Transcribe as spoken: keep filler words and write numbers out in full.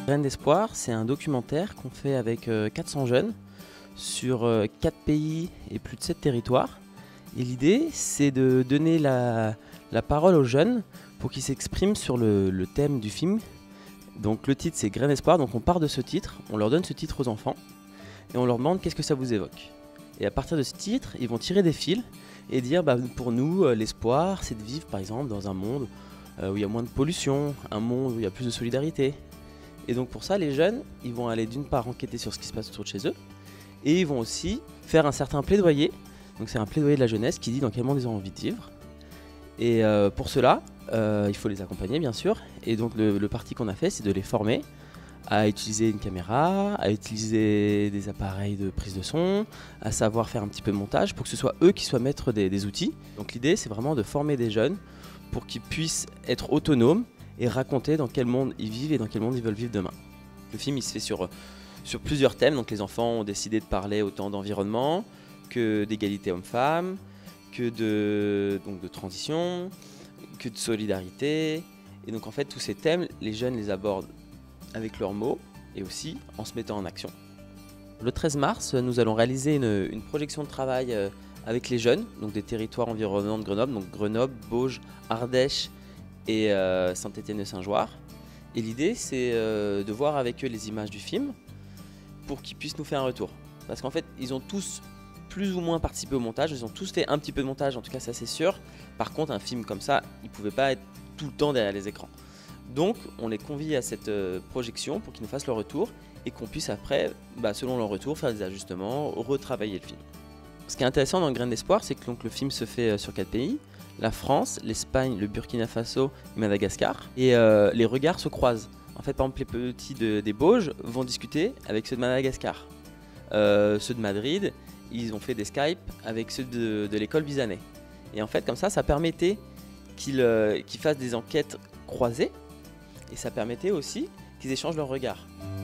Graines d'espoir, c'est un documentaire qu'on fait avec euh, quatre cents jeunes sur euh, quatre pays et plus de sept territoires. Et l'idée, c'est de donner la, la parole aux jeunes pour qu'ils s'expriment sur le, le thème du film. Donc le titre, c'est Graines d'espoir, donc on part de ce titre, on leur donne ce titre aux enfants et on leur demande qu'est-ce que ça vous évoque. Et à partir de ce titre, ils vont tirer des fils et dire bah, pour nous, euh, l'espoir, c'est de vivre par exemple dans un monde euh, où il y a moins de pollution, un monde où il y a plus de solidarité. Et donc pour ça, les jeunes, ils vont aller d'une part enquêter sur ce qui se passe autour de chez eux, et ils vont aussi faire un certain plaidoyer. Donc c'est un plaidoyer de la jeunesse qui dit dans quel monde ils ont envie de vivre. Et euh, pour cela, euh, il faut les accompagner bien sûr. Et donc le, le parti qu'on a fait, c'est de les former à utiliser une caméra, à utiliser des appareils de prise de son, à savoir faire un petit peu de montage pour que ce soit eux qui soient maîtres des, des outils. Donc l'idée, c'est vraiment de former des jeunes pour qu'ils puissent être autonomes et raconter dans quel monde ils vivent et dans quel monde ils veulent vivre demain. Le film il se fait sur, sur plusieurs thèmes, donc les enfants ont décidé de parler autant d'environnement que d'égalité homme-femme, que de, donc de transition, que de solidarité. Et donc en fait tous ces thèmes, les jeunes les abordent avec leurs mots et aussi en se mettant en action. Le treize mars, nous allons réaliser une, une projection de travail avec les jeunes, donc des territoires environnants de Grenoble, donc Grenoble, Bauge, Ardèche, et euh, Saint-Étienne-de-Saint-Joire. Et l'idée, c'est euh, de voir avec eux les images du film pour qu'ils puissent nous faire un retour. Parce qu'en fait, ils ont tous plus ou moins participé au montage, ils ont tous fait un petit peu de montage, en tout cas ça c'est sûr. Par contre, un film comme ça, ils ne pouvaient pas être tout le temps derrière les écrans. Donc, on les convie à cette euh, projection pour qu'ils nous fassent leur retour et qu'on puisse après, bah, selon leur retour, faire des ajustements, retravailler le film. Ce qui est intéressant dans Graines d'espoir, c'est que donc, le film se fait euh, sur quatre pays. La France, l'Espagne, le Burkina Faso et Madagascar. Et euh, les regards se croisent. En fait, par exemple, les petits de, des Bauges vont discuter avec ceux de Madagascar. Euh, ceux de Madrid, ils ont fait des Skype avec ceux de, de l'école Bizanet. Et en fait, comme ça, ça permettait qu'ils euh, qu'ils fassent des enquêtes croisées. Et ça permettait aussi qu'ils échangent leurs regards.